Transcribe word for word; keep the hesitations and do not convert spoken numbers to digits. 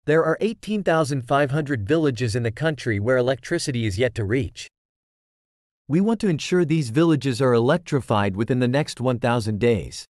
There are eighteen thousand five hundred villages in the country where electricity is yet to reach. We want to ensure these villages are electrified within the next one thousand days.